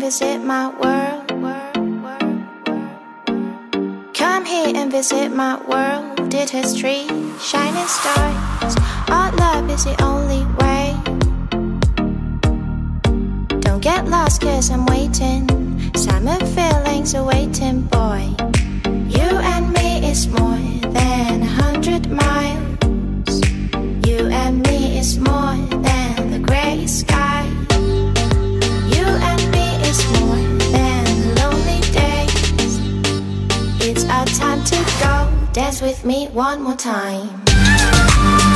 visit my world. Come here and visit my world. It has trees, shining stars. Our love is the only way. Don't get lost cause I'm waiting. Summer feelings are waiting, boy. You and me is more than 100 miles. You and me is more than the grey sky. You and me is more than lonely days. It's our time to go. Dance with me one more time.